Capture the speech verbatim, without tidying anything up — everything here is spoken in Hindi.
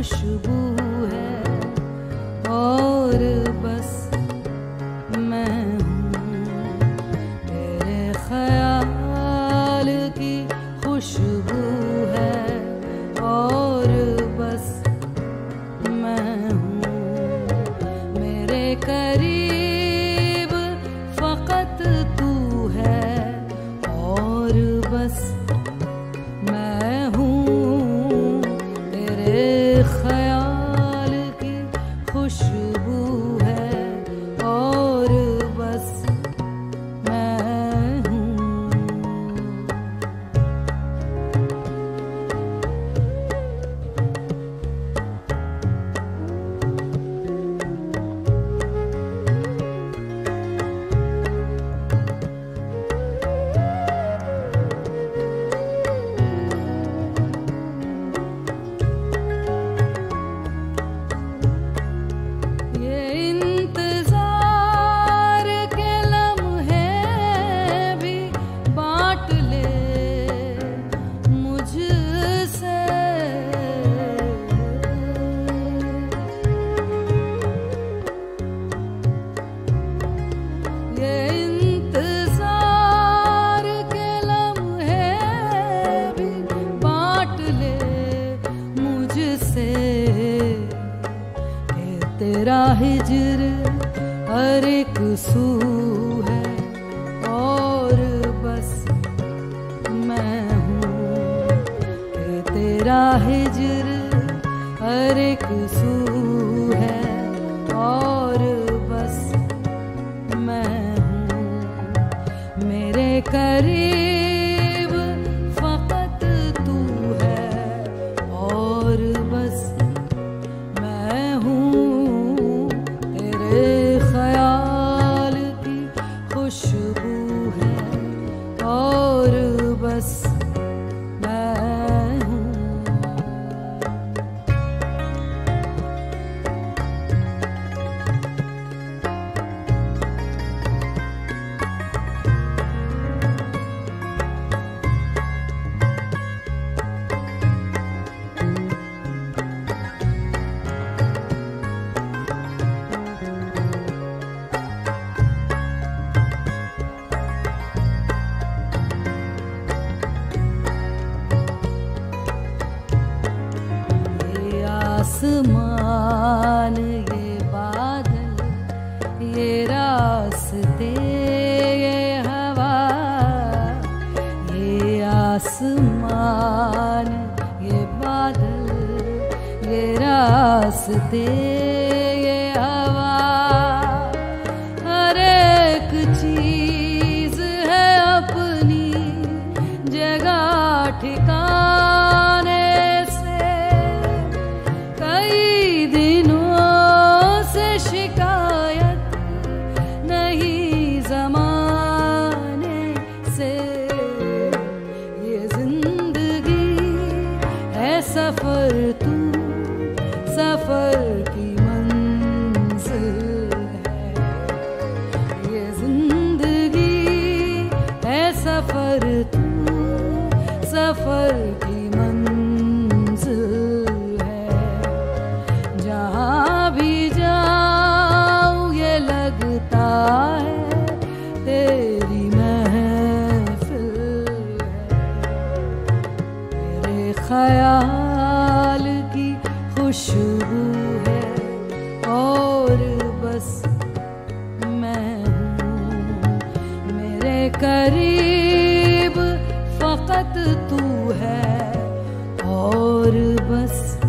खुशबू है और बस मैं हूँ तेरे ख्याल की खुशबू है और बस मैं हूँ मेरे करीब फकत तू है और बस मैं हूँ तेरे ख्याल की खुशबू है और बस मैं हूँ। तेरा हिजर हर एक सू है और बस मैं हूँ तेरा हिजर हर एक सू है और बस मैं हूँ मेरे करीब फकत तू है और बस मैं हूँ ख्याल की खुशबू है और बस मैं हूँ। आसमान ये बादल ये रास्ते ये हवा ये आसमान ये बादल ये रास्ते ये हवा हर एक चीज है अपनी जगह ठिकाने सफर तू सफर की मंजिल है ये जिंदगी है सफर तू सफर की मंजिल है जहाँ भी जाऊँ ये लगता है तेरी महफिल है तेरे ख्याल की खुशबू है और बस मैं हूँ मेरे करीब फकत तू है और बस